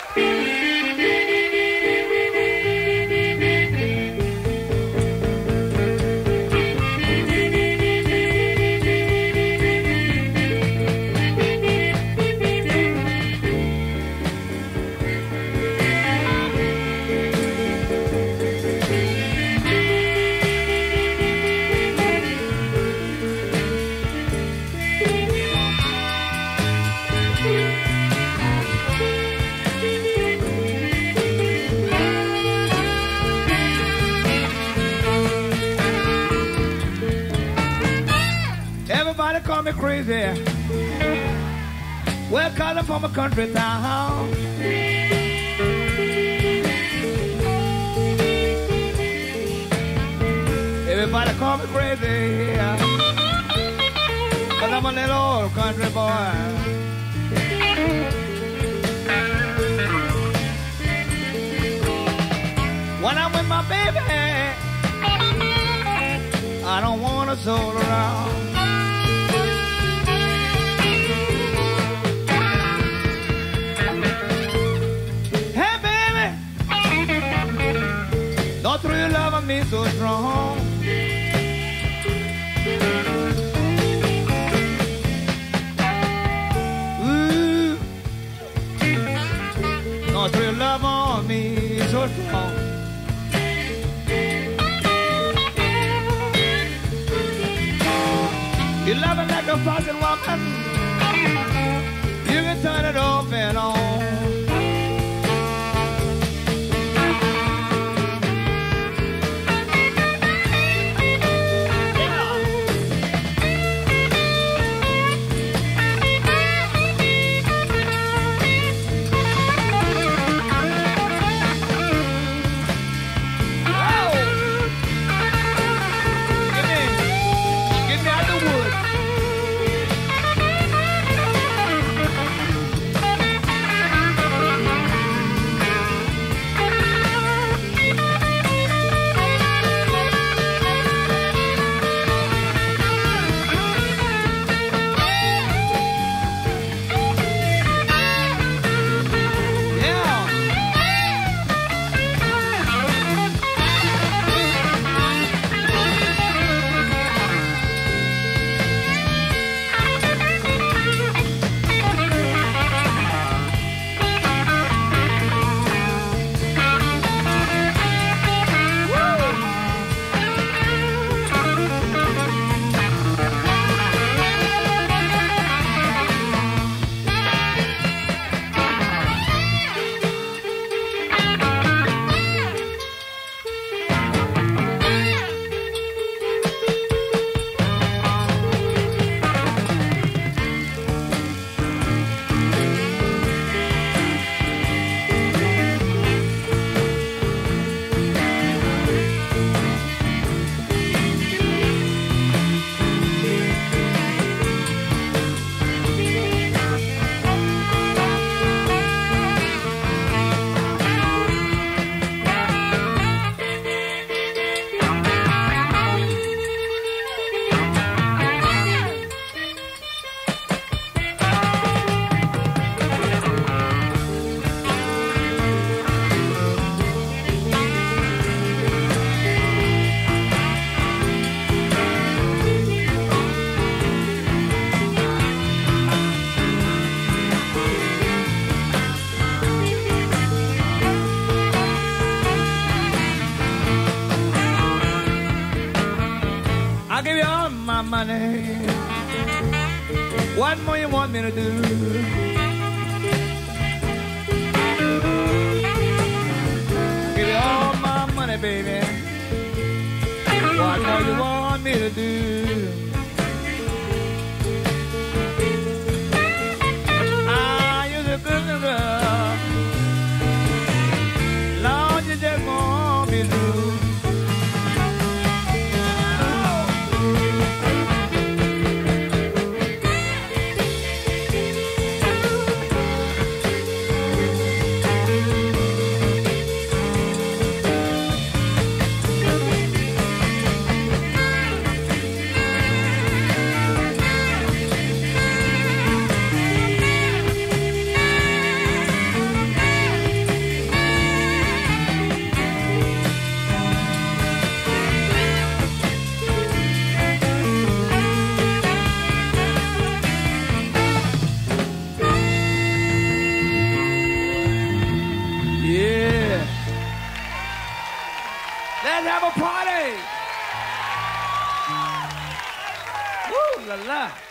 Call me crazy. Well, calling from a country town. Everybody call me crazy. Cause I'm a little old country boy. When I'm with my baby, I don't want to soul around. Don't you love me so strong? Ooh, don't you love on me so strong? You love me like a faucet woman. You can turn it off and on. I'll give you all my money. What more you want me to do? I'll give you all my money, baby. What more you want me to do? Ah, you're a good girl. Lord, you just want me to. have a party. Woo la la.